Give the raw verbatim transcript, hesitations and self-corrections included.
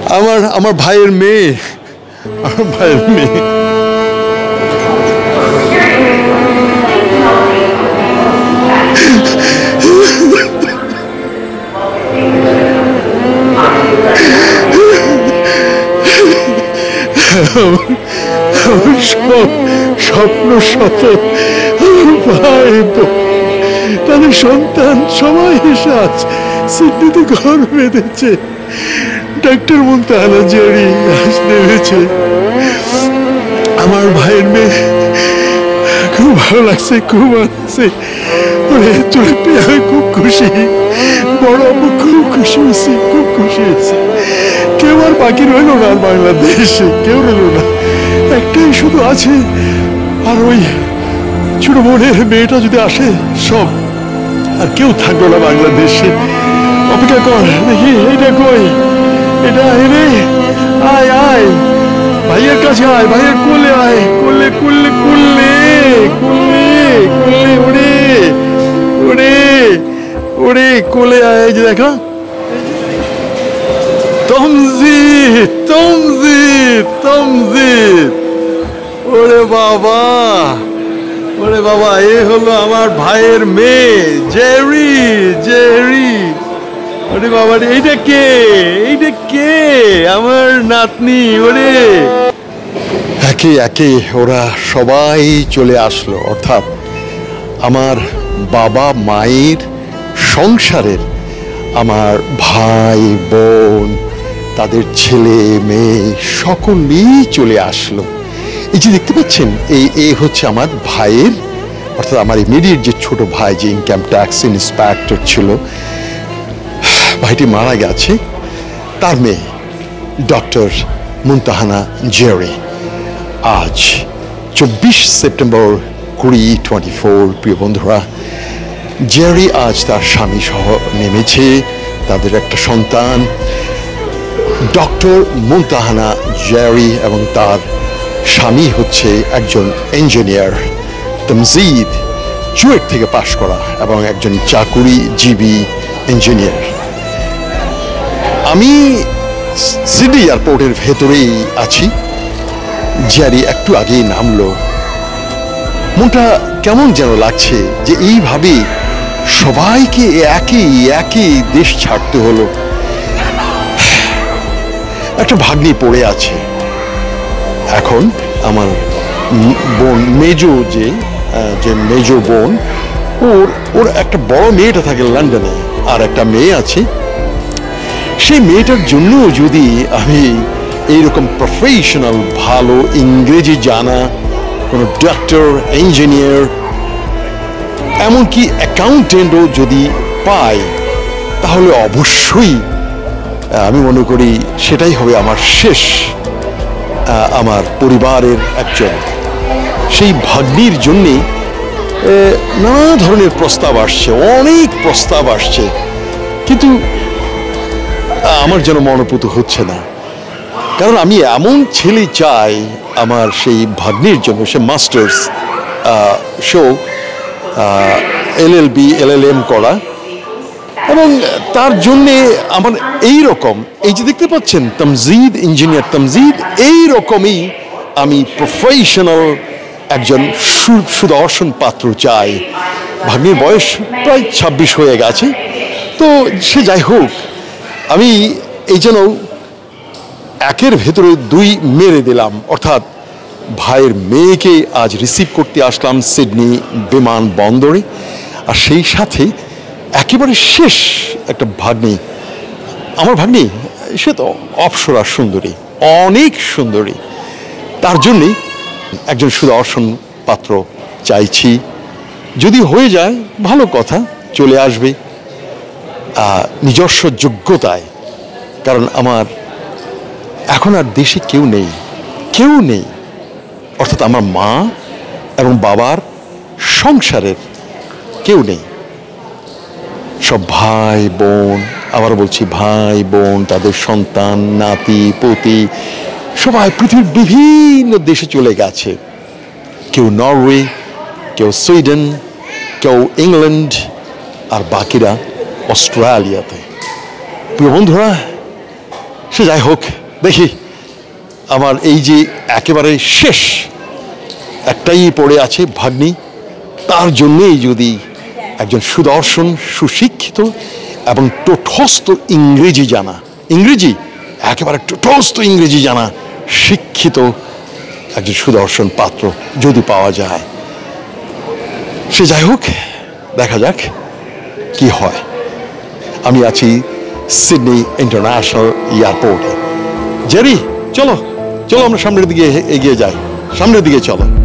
আমার আমার ভাইয়ের মেয়ে, আমার ভাইয়ের মেয়ে। স্বপ্ন সফল, ভাই তাদের সন্তান সবাই এসে আজ সিডনিতে ঘর বেঁধেছে। ডাক্তার মুনতাহানা জেরি আজ নেমেছে। আমার ভাইয়ের মেয়ে খুব ভালো লাগছে, খুব ভালো লাগছে। ওরে তোরে পেয়ে আমি খুব খুশি, বড় আম্মু খুব খুশি হয়েছি, খুব খুশি হয়েছি। কেউ আর বাকি রইল না, আর বাংলাদেশে কেউ রইল না, একটাই শুধু আছে। আর ওই ছোট বোনের মেয়েটা যদি আসে সব, আর কেউ থাকলো না বাংলাদেশে। অপেক্ষা কর দেখি, এটা কই, এটা এনে আয় আয় ভাইয়ের কাছে আয়, ভাইয়ের কোলে আয়, কোলে কোলে কোলে কোলে কোলে ওরে ওরে ওরে কোলে আয়। যে দেখো তমজিদ তমজিদ তমজিদ, ওরে বাবা ওরে বাবা, এ হলো আমার ভাইয়ের মেয়ে জেরি জেরি। ওরে বাবা, এইটা কে, এইটা কে? আমার নাতনি। ওরে একে একে ওরা সবাই চলে আসলো, অর্থাৎ আমার বাবা মায়ের সংসারের আমার ভাই বোন, তাদের ছেলে মেয়ে সকলেই চলে আসলো। এই যে দেখতে পাচ্ছেন, এই এ হচ্ছে আমার ভাইয়ের, অর্থাৎ আমার ইমিডিয়েট যে ছোট ভাই, যে ইনকাম ট্যাক্স ইন্সপেক্টর ছিল, ভাইটি মারা গেছে। তার মেয়ে ডক্টর মুনতাহানা জেরি আজ চব্বিশ সেপ্টেম্বর কুড়ি টোয়েন্টি ফোর প্রিয় বন্ধুরা, জেরি আজ তার স্বামী সহ নেমেছে। তাদের একটা সন্তান ডক্টর মুনতাহানা জেরি এবং তার স্বামী হচ্ছে একজন ইঞ্জিনিয়ার, তমজিদ, চুয়েট থেকে পাশ করা এবং একজন চাকুরিজীবী ইঞ্জিনিয়ার। আমি সিডনি এয়ারপোর্টের ভেতরেই আছি। জেরি একটু আগেই নামলো। মনটা কেমন যেন লাগছে যে এইভাবে সবাইকে একই একই দেশ ছাড়তে হলো। একটা ভাগ্নি পড়ে আছে। এখন আমার বোন, মেজো যে যে মেজো বোন, ওর ওর একটা বড় মেয়েটা থাকে লন্ডনে, আর একটা মেয়ে আছে। সেই মেয়েটার জন্য যদি আমি এইরকম প্রফেশনাল ভালো ইংরেজি জানা কোনো ডাক্তার, ইঞ্জিনিয়ার, এমনকি অ্যাকাউন্টেন্টও যদি পাই, তাহলে অবশ্যই আমি মনে করি সেটাই হবে আমার শেষ আমার পরিবারের একজন। সেই ভাগ্নির জন্যে নানা ধরনের প্রস্তাব আসছে, অনেক প্রস্তাব আসছে, কিন্তু আমার যেন মনোপুত হচ্ছে না। কারণ আমি এমন ছেলে চাই আমার সেই ভাগ্নির জন্য। সে মাস্টার্স, সেও এল L B L L M করা, এবং তার জন্যে আমার এই রকম, এই যে দেখতে পাচ্ছেন তমজিদ ইঞ্জিনিয়ার, তমজিদ এই রকমই আমি প্রফেশনাল একজন সুদর্শন পাত্র চাই। ভাগ্নির বয়স প্রায় ছাব্বিশ হয়ে গেছে, তো সে যাই হোক, আমি এই জন্য একের ভেতরে দুই মেরে দিলাম, অর্থাৎ ভাইয়ের মেয়েকে আজ রিসিভ করতে আসলাম সিডনি বিমান বন্দরে, আর সেই সাথে একেবারে শেষ একটা ভাগ্নি, আমার ভাগ্নি, সে তো অপ্সরা সুন্দরী, অনেক সুন্দরী। তার জন্যে একজন সুদর্শন পাত্র চাইছি। যদি হয়ে যায় ভালো কথা, চলে আসবে নিজস্ব যোগ্যতায়। কারণ আমার এখন আর দেশে কেউ নেই, কেউ নেই, অর্থাৎ আমার মা এবং বাবার সংসারের কেউ নেই। সব ভাই বোন, আবার বলছি ভাই বোন, তাদের সন্তান, নাতি পতি, সবাই পৃথিবীর বিভিন্ন দেশে চলে গেছে। কেউ নরওয়ে, কেউ সুইডেন, কেউ ইংল্যান্ড, আর বাকিরা অস্ট্রেলিয়াতে। প্রিয় বন্ধুরা, সে যাই হোক, দেখি আমার এই যে একেবারে শেষ একটাই পড়ে আছে ভাগ্নি, তার জন্যেই যদি একজন সুদর্শন, সুশিক্ষিত এবং টোঠস্থ ইংরেজি জানা, ইংরেজি একেবারে টোঠস্থ ইংরেজি জানা শিক্ষিত একজন সুদর্শন পাত্র যদি পাওয়া যায়, সে যাই হোক, দেখা যাক কি হয়। আমি আছি সিডনি ইন্টারন্যাশনাল এয়ারপোর্টে। জেরি, চলো চলো আমরা সামনের দিকে এগিয়ে যাই, সামনের দিকে চলো।